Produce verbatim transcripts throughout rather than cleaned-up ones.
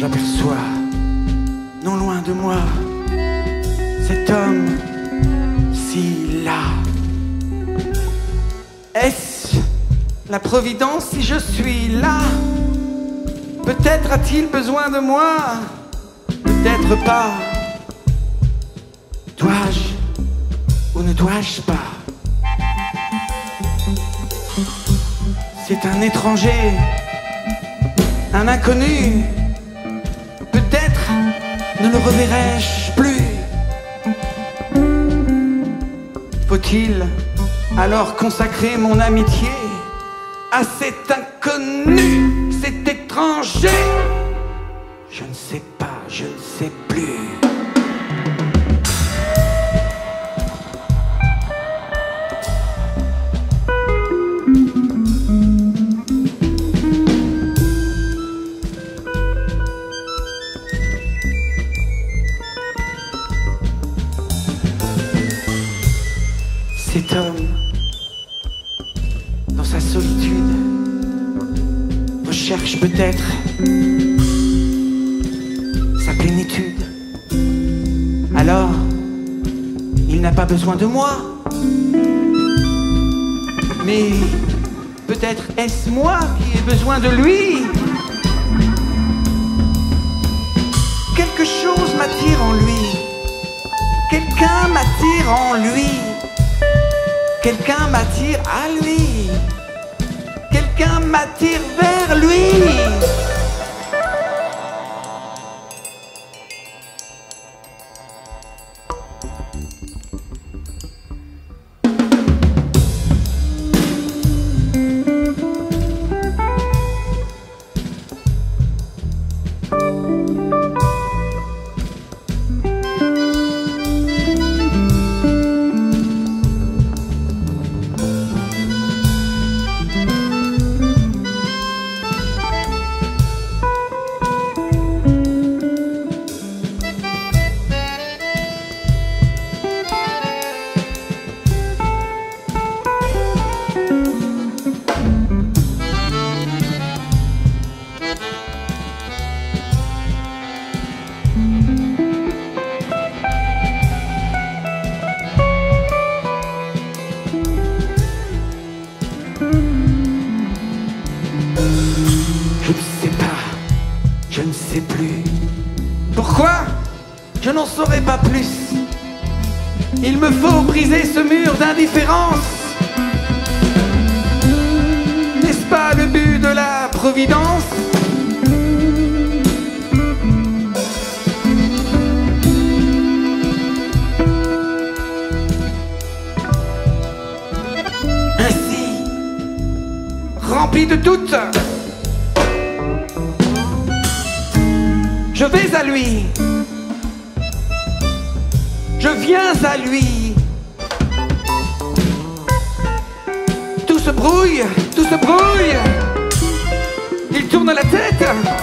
j'aperçois, non loin de moi, cet homme si là. Est-ce la providence si je suis là? Peut-être a-t-il besoin de moi, peut-être pas. Dois-je ou ne dois-je pas? C'est un étranger, un inconnu. Peut-être ne le reverrai-je plus. Faut-il alors consacrer mon amitié à cet inconnu, cet étranger? Je ne sais pas, je ne sais plus. Cet homme, dans sa solitude, recherche peut-être sa plénitude. Alors, il n'a pas besoin de moi. Mais peut-être est-ce moi qui ai besoin de lui. Quelque chose m'attire en lui. Quelqu'un m'attire en lui. Quelqu'un m'attire à lui. Quelqu'un m'attire vers lui. Je ne sais pas, je ne sais plus. Pourquoi? Je n'en saurais pas plus. Il me faut briser ce mur d'indifférence. N'est-ce pas le but de la providence? Ainsi, rempli de doutes, je vais à lui, je viens à lui. Tout se brouille, tout se brouille. Il tourne la tête,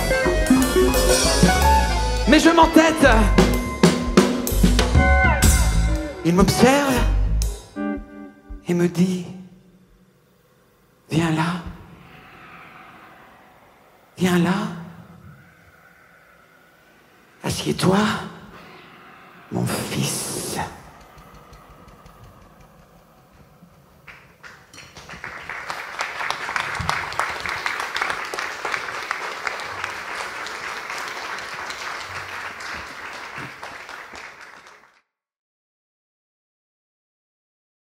mais je m'entête. Il m'observe et me dit: viens là, viens là. Assieds-toi, mon frère.